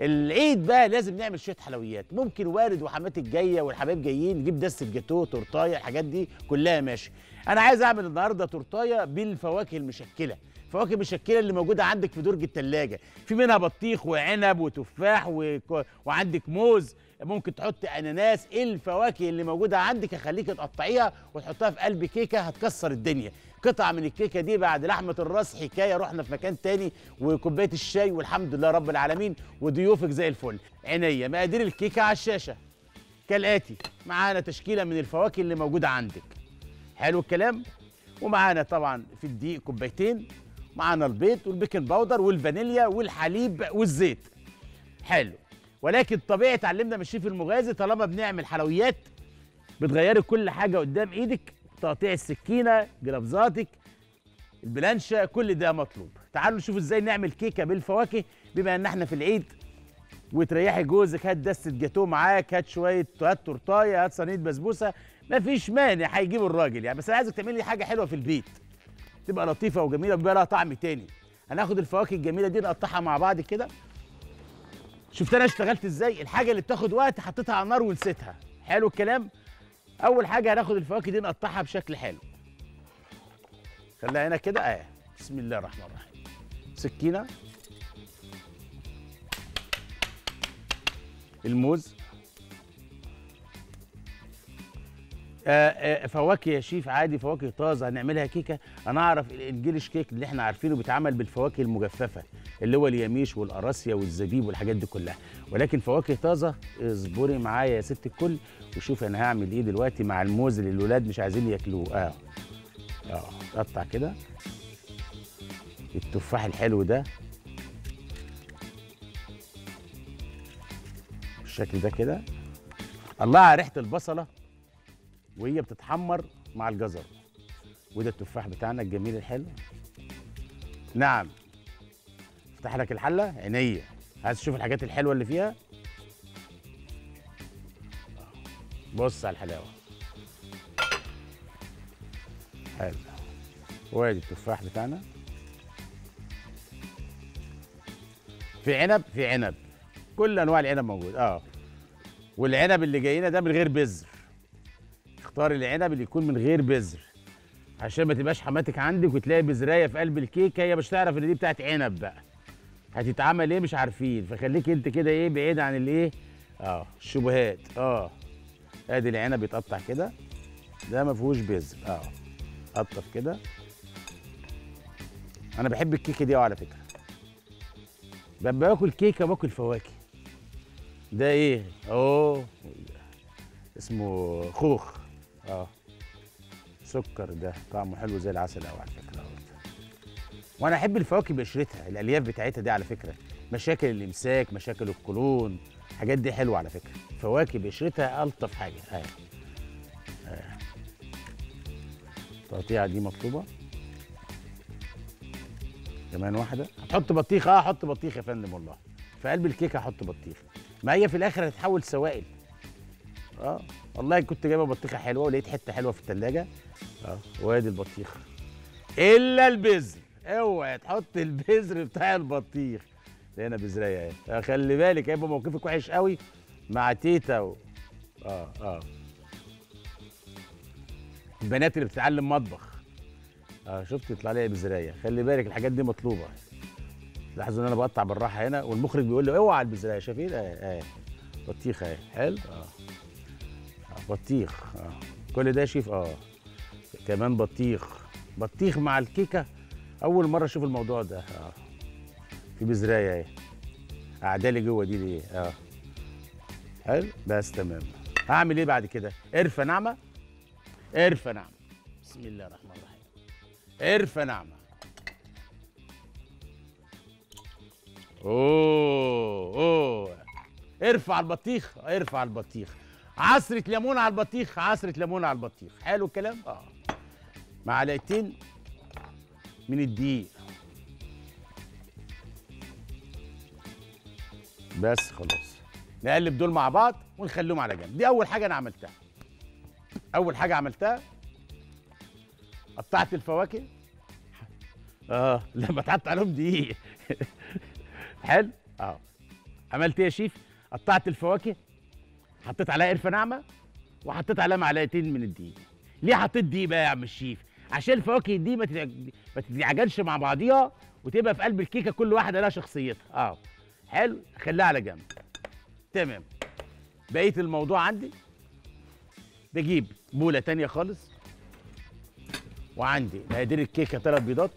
العيد بقى لازم نعمل شويه حلويات. ممكن وارد وحماتك جايه والحبايب جايين نجيب دسه جاتوه تورتايه، الحاجات دي كلها ماشي. انا عايز اعمل النهارده تورتايه بالفواكه المشكله. الفواكه المشكله اللي موجوده عندك في درج الثلاجه، في منها بطيخ وعنب وتفاح وعندك موز، ممكن تحط اناناس. ايه الفواكه اللي موجوده عندك اخليك تقطعيها وتحطها في قلب كيكه هتكسر الدنيا. قطعه من الكيكه دي بعد لحمه الراس حكايه، رحنا في مكان تاني، وكوبايه الشاي والحمد لله رب العالمين وضيوفك زي الفل. عينيا. مقادير الكيكه على الشاشه كالاتي: معانا تشكيله من الفواكه اللي موجوده عندك، حلو الكلام، ومعانا طبعا في الدقيق كوبايتين، معانا البيض والبيكنج باودر والفانيليا والحليب والزيت، حلو. ولكن طبيعي اتعلمنا من الشيف المغازي طالما بنعمل حلويات بتغيري كل حاجه قدام ايدك، تقطيع السكينه، جرافزاتك، البلانشه، كل ده مطلوب. تعالوا نشوف ازاي نعمل كيكه بالفواكه بما ان احنا في العيد. وتريحي جوزك، هات دسه جاتوه معاك، هات شويه، هات تورتايه، هات صينيه بسبوسه، مفيش مانع هيجيب الراجل يعني. بس انا عايزك تعملي حاجه حلوه في البيت تبقى لطيفه وجميله وبيبقى لها طعم تاني. هناخد الفواكه الجميله دي نقطعها مع بعض كده. شفت انا اشتغلت ازاي؟ الحاجه اللي بتاخد وقت حطيتها على النار ونسيتها، حلو الكلام. اول حاجه هناخد الفواكه دي نقطعها بشكل حلو، خليها هنا كده بسم الله الرحمن الرحيم. سكينه، الموز، فواكه يا شيف عادي، فواكه طازه هنعملها كيكه. انا اعرف الانجليش كيك اللي احنا عارفينه بيتعمل بالفواكه المجففه اللي هو اليميش والقراصيه والزبيب والحاجات دي كلها، ولكن فواكه طازه. اصبري معايا يا ست الكل وشوف انا هعمل ايه دلوقتي مع الموز اللي الولاد مش عايزين ياكلوه. قطع كده التفاح الحلو ده بالشكل ده كده. الله على ريحه البصله وهي بتتحمر مع الجزر. وده التفاح بتاعنا الجميل الحلو. نعم، افتح لك الحله عينيا. عايز تشوف الحاجات الحلوه اللي فيها؟ بص على الحلاوه، حلو. وادي التفاح بتاعنا. في عنب، في عنب، كل انواع العنب موجود. والعنب اللي جاينا ده من غير بذر. اختار العنب اللي يكون من غير بذر عشان ما تبقاش حماتك عندك وتلاقي بذرايه في قلب الكيكه، هي مش تعرف ان دي بتاعت عنب بقى، هتتعمل ايه مش عارفين. فخليك انت كده بعيد عن الايه الشبهات. ادي العنب يتقطع كده، ده ما فيهوش بذر. قطف كده. انا بحب الكيكه دي على فكره، باكل كيكه باكل فواكه. ده ايه؟ اسمه خوخ. سكر، ده طعمه حلو زي العسل قوي على فكره. وانا احب الفواكه بقشرتها، الالياف بتاعتها دي على فكره، مشاكل الامساك، مشاكل القولون، الحاجات دي حلوه على فكره. فواكه بقشرتها الطف حاجه. التقطيعه دي مطلوبه. كمان واحده. هتحط بطيخ؟ حط بطيخ يا فندم، والله في قلب الكيكه هحط بطيخ، ما هي في الاخر هتتحول سوائل. والله كنت جايبه بطيخه حلوه ولقيت حته حلوه في الثلاجه. وادي البطيخ الا البذر، اوعى تحط البذر بتاع البطيخ. هنا بذرايه خلي بالك هيبقى موقفك وحش قوي مع تيتا البنات اللي بتتعلم مطبخ. شفت يطلع لي بذرايه، خلي بالك الحاجات دي مطلوبه. لاحظوا ان انا بقطع بالراحه هنا والمخرج بيقول لي اوعى البذرايه. شايفين؟ بطيخ حلو. بطيخ. كل ده شيف. كمان بطيخ مع الكيكه. اول مره اشوف الموضوع ده. في بذرايه قعدالي جوه دي ليه؟ حلو. بس تمام. هعمل ايه بعد كده؟ قرفه ناعمه. قرفه ناعمه، بسم الله الرحمن الرحيم. قرفه ناعمه. ارفع البطيخ، ارفع البطيخ. عصرة ليمون على البطيخ، عصرة ليمون على البطيخ. حلو الكلام. معلقتين من الدقيق بس، خلاص. نقلب دول مع بعض ونخليهم على جنب. دي اول حاجه انا عملتها. قطعت الفواكه. لما تحط عليهم دقيق. حلو. عملت ايه يا شيف؟ قطعت الفواكه، حطيت عليها قرفه ناعمه، وحطيت عليها معلقتين من الدقيق. ليه حطيت دقيق بقى يا عم الشيف؟ عشان الفواكه دي ما تتعجنش مع بعضيها، وتبقى في قلب الكيكه كل واحده لها شخصيتها. حلو، خليها على جنب. تمام. بقيه الموضوع عندي، بجيب بوله تانية خالص، وعندي مقادير الكيكه 3 بيضات،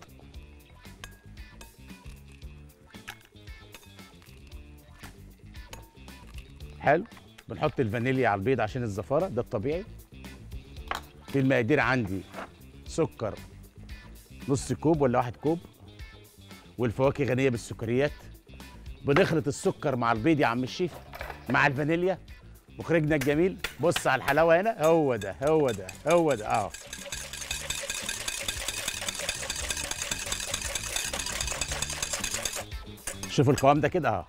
حلو. بنحط الفانيليا على البيض عشان الزفاره، ده الطبيعي. في المقادير عندي سكر نص كوب ولا 1 كوب، والفواكه غنيه بالسكريات. بنخلط السكر مع البيض يا عم الشيف مع الفانيليا، مخرجنا الجميل. بص على الحلاوه هنا، هو ده هو ده هو ده. شوف القوام ده كده.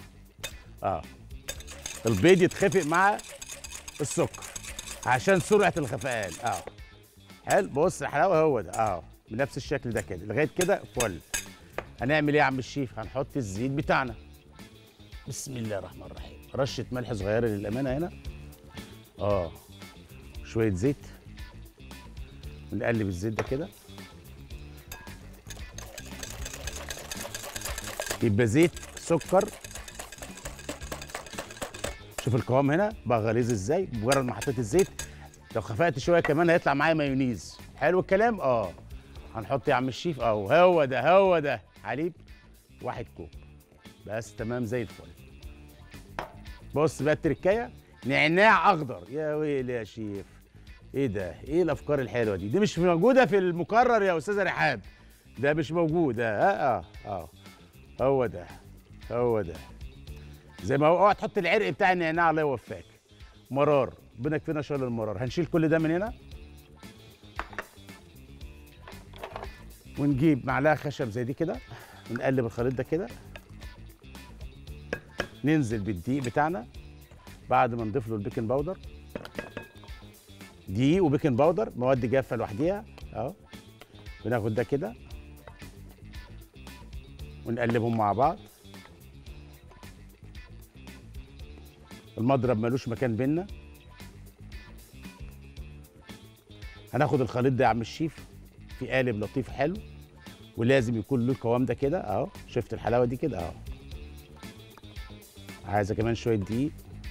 البيض يتخفق مع السكر عشان سرعه الخفقان. حلو. بص الحلاوه، هو ده. بنفس الشكل ده كده لغايه كده فل. هنعمل ايه يا عم الشيف؟ هنحط الزيت بتاعنا. بسم الله الرحمن الرحيم. رشه ملح صغيره للامانه هنا. شويه زيت، ونقلب الزيت ده كده، يبقى زيت سكر. شوف القوام هنا بقى غليظ ازاي بمجرد ما حطيت الزيت. لو خفقت شويه كمان هيطلع معايا مايونيز. حلو الكلام. هنحط يا عم الشيف هو ده هو ده حليب 1 كوب بس. تمام زي الفل. بص بقى التركايه، نعناع اخضر. يا ويلي يا شيف، ايه ده؟ ايه الافكار الحلوه دي مش موجوده في المقرر يا استاذه رحاب. ده مش موجود. هو ده هو ده. زي ما هو. اوعى تحط العرق بتاع النعناع، الله يوفقك. مرار، ربنا يكفينا شر المرار. هنشيل كل ده من هنا، ونجيب معلقه خشب زي دي كده، ونقلب الخليط ده كده. ننزل بالدقيق بتاعنا بعد ما نضيف له البيكنج باودر. دقيق وبيكنج باودر مواد جافه لوحديها. بناخد ده كده ونقلبهم مع بعض. المضرب ملوش مكان بينا. هناخد الخليط ده يا عم الشيف في قالب لطيف حلو، ولازم يكون له القوام ده كده. شفت الحلاوه دي كده. عايزه كمان شويه دقيق،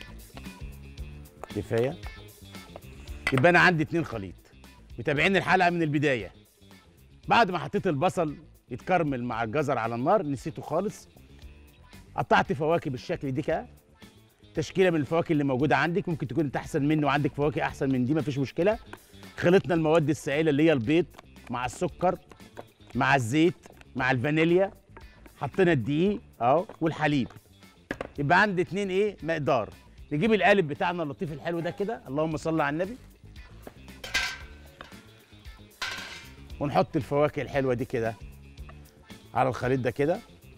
كفايه. يبقى انا عندي 2 خليط. متابعين الحلقه من البدايه. بعد ما حطيت البصل يتكرمل مع الجزر على النار، نسيته خالص. قطعت فواكه بالشكل دي كده، تشكيله من الفواكه اللي موجوده عندك. ممكن تكون انت احسن منه وعندك فواكه احسن من دي، مفيش مشكله. خلطنا المواد السائله اللي هي البيض مع السكر مع الزيت مع الفانيليا، حطينا الدقيق والحليب. يبقى عندي 2 مقدار. نجيب القالب بتاعنا اللطيف الحلو ده كده، اللهم صل على النبي، ونحط الفواكه الحلوه دي كده على الخليط ده كده،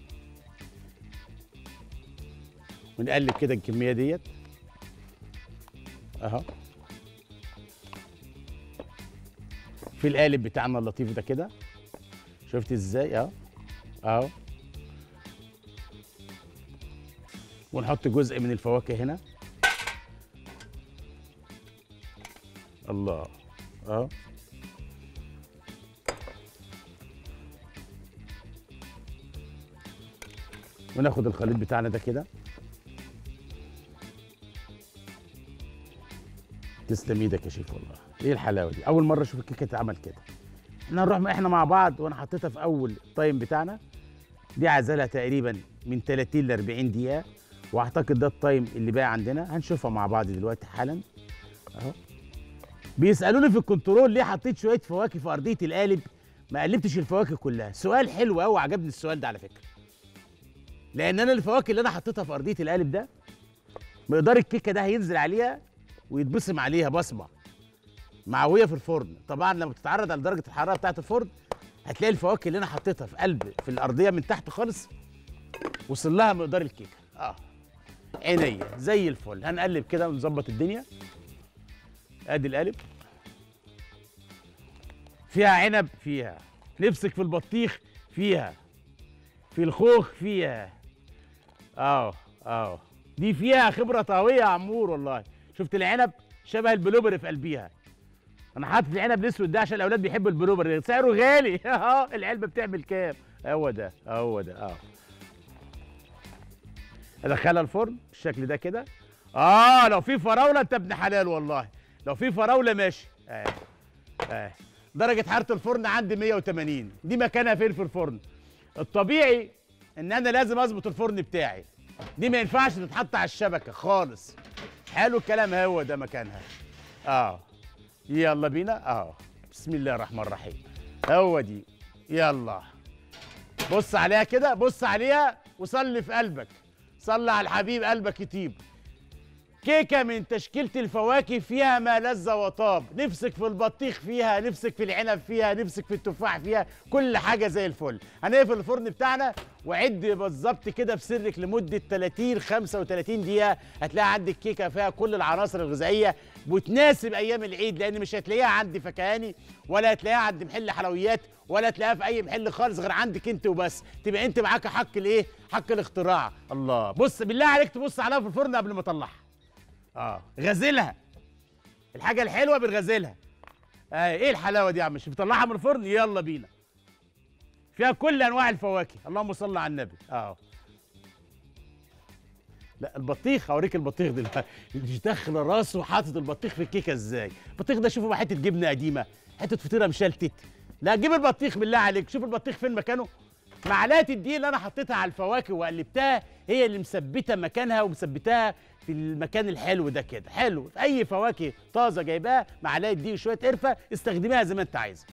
ونقلب كده الكميه ديت في القالب بتاعنا اللطيف ده كده. شفت ازاي؟ ونحط جزء من الفواكه هنا. الله. وناخد الخليط بتاعنا ده كده. تسلم ايدك يا شيف والله. ايه الحلاوه دي؟ اول مره اشوف الكيكه تتعمل كده. احنا هنروح احنا مع بعض، وانا حطيتها في اول التايم بتاعنا. دي عايزه تقريبا من 30 ل 40 دقيقه، واعتقد ده التايم اللي بقى عندنا. هنشوفها مع بعض دلوقتي حالا. بيسالوني في الكنترول ليه حطيت شويه فواكه في ارضيه القالب، ما قلبتش الفواكه كلها. سؤال حلو قوي، عجبني السؤال ده على فكره. لان انا الفواكه اللي انا حطيتها في ارضيه القالب ده، مقدار الكيكه ده هينزل عليها ويتبصم عليها بصمه معويه في الفرن. طبعا لما تتعرض على درجه الحراره بتاعه الفرن، هتلاقي الفواكه اللي انا حطيتها في الارضيه من تحت خالص وصل لها مقدار الكيكه. عينيا زي الفل. هنقلب كده ونظبط الدنيا. ادي القالب، فيها عنب، فيها نفسك في البطيخ، فيها في الخوخ، فيها دي فيها خبره طاويه يا عمور والله. شفت العنب شبه البلوبري في قلبيها. انا حاطط العنب الاسود ده عشان الاولاد بيحبوا البلوبري، سعره غالي. العلبه بتعمل كام؟ هو ده هو ده. ادخلها الفرن بالشكل ده كده. لو في فراوله انت ابن حلال والله. لو في فراوله ماشي. درجه حراره الفرن عندي 180. دي مكانها فين في الفرن؟ الطبيعي ان انا لازم اظبط الفرن بتاعي. دي ما ينفعش تتحط على الشبكه خالص. حلو الكلام، هو ده مكانها. يلا بينا. بسم الله الرحمن الرحيم. هو دي. يلا بص عليها كده، بص عليها وصلي في قلبك. صلي على الحبيب قلبك يطيب. كيكه من تشكيله الفواكه فيها ما لذ وطاب. نفسك في البطيخ فيها، نفسك في العنب فيها، نفسك في التفاح فيها، كل حاجه زي الفل. هنقفل الفرن بتاعنا وعد بالظبط كده بسرك لمده 30 35 دقيقه. هتلاقي عندك كيكه فيها كل العناصر الغذائيه وتناسب ايام العيد، لان مش هتلاقيها عند فكهاني ولا هتلاقيها عند محل حلويات ولا هتلاقيها في اي محل خالص غير عندك انت وبس. تبقى انت معاك حق الايه؟ حق الاختراع. الله، بص بالله عليك تبص عليها في الفرن قبل ما اطلعها. غزلها. الحاجه الحلوه بنغزلها. ايه الحلاوه دي يا عم؟ مش بطلعها من الفرن؟ يلا بينا. فيها كل انواع الفواكه. اللهم صل على النبي. لا البطيخ، هوريك البطيخ دلوقتي. مش داخله راسه حاطط البطيخ في الكيكه ازاي؟ البطيخ ده شوفوا حته جبنه قديمه، حته فطيره مشلتت. لا جيب البطيخ بالله عليك، شوف البطيخ فين مكانه. معلقه الدقيق اللي انا حطيتها على الفواكه وقلبتها هي اللي مثبته مكانها ومثبتاها في المكان الحلو ده كده. حلو، اي فواكه طازه جايباها معلقه دقيق وشويه قرفه استخدميها زي ما انت عايزه.